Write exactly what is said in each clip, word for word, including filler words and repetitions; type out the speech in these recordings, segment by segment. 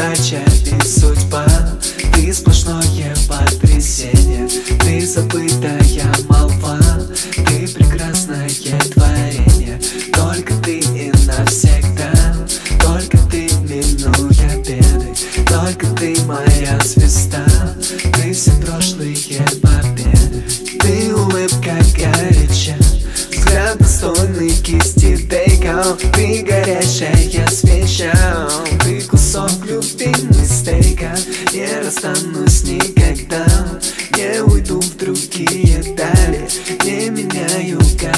удача и судьба, ты сплошное потрясение, ты забытая молва, ты прекрасное творение. Только ты и навсегда, только ты минуя беды, только ты моя звезда, ты все прошлые победы. Ты улыбка горяча, взгляд достойный кисти тейкал, ты горящая свеча, ты кусок любимый стейка. Не расстанусь никогда, не уйду в другие дали, не меняю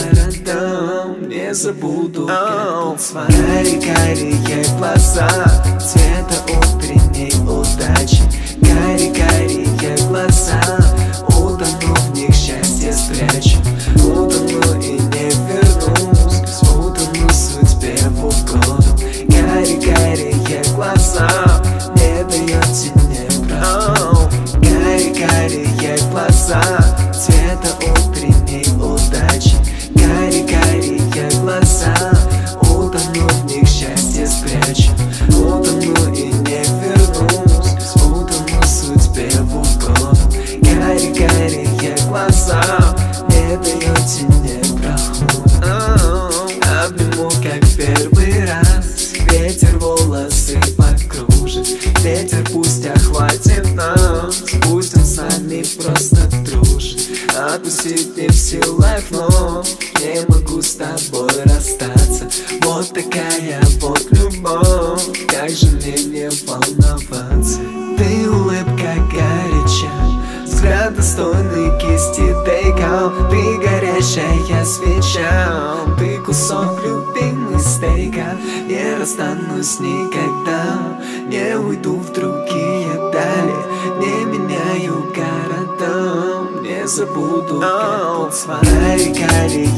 города, не забуду, как тут с вами. Карие, карие глаза, цвета утренней удачи. Карие, карие глаза, утону в них счастье спрячу. Утону и не вернусь, утону в судьбе в угоду. Карие, карие глаза, не дает тени правду. Карие, карие глаза, цвета утренней удачи. Карие, карие глаза, утону в них счастье спрячу. Утону и не вернусь, утону в судьбе в угоду. Карие, карие глаза, не дает тени прохода. Обниму, как первый раз, ветер волосы покружит. Ветер пусть охватит нас, пусть он с нами просто дружит. Отпустить не в силах, но не могу с тобой расстаться. Вот такая вот любовь, как же мне не волноваться. Ты улыбка горяча, взгляд достойный кисти тейкал, ты горящая свеча, ты кусок любимый стейка. Не расстанусь никогда, не уйду в другие дали, не меняю города, не забуду, как тут с вами. Карие, карие